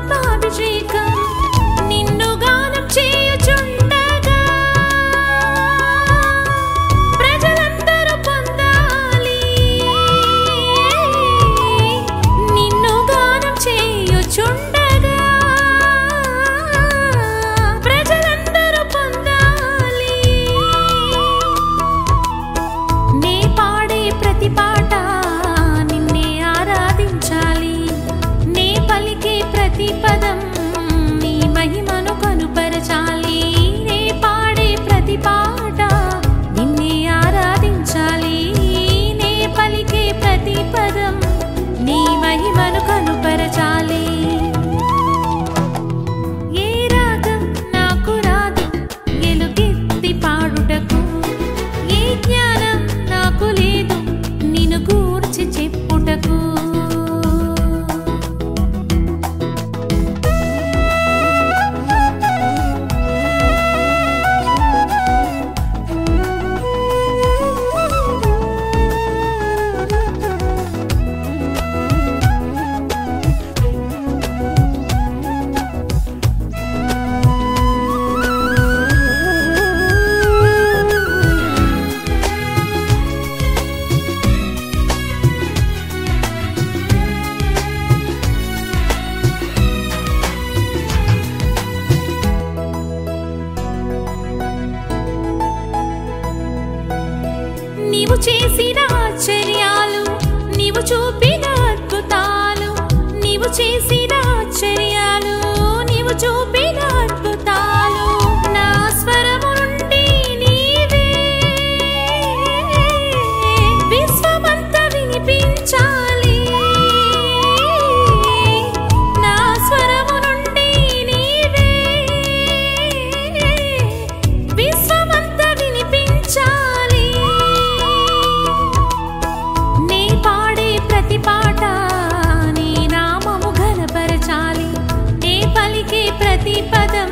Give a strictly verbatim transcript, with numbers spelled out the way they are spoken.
ఆత్మాభిషేకం నిన్ను గానం చేయుచుండగా ప్రజలందరూ పొందాలి నిన్ను గానం చేయుచుండగా ప్రజలందరూ పొందాలి నే పాడే ప్రతి పాట నిన్నే ఆరాధించాలి నే పలికే ప్రతి పదం నీ మహిమను కనుపరచాలి నే పాడే ప్రతి పాట నిన్నే ఆరాధించాలి నే పలికే ప్రతి పదం నీ మహిమను కనుపరచాలి ఏ రాగం నాకు రాదు ఎలుగెత్తి పాడుటకు ఏ జ్ఞానం నాకు లేదు నిన్ను గూర్చి చెప్పుటకు నీవు చేసిన ఆశ్చర్యాలు నీవు చూపిన అద్భుతాలు నీవు చేసిన ఆశ్చర్యాలు నీవు చూపిన అద్భుతాలు నా స్వరము నుండి నీవే విశ్వమంతా వినిపించాలి నా స్వరము నుండి నీవే విశ్వమంతా వినిపించాలి నే పాడే ప్రతి పాట నీ నామము ఘనపరచాలి నే పలికే ప్రతి పదం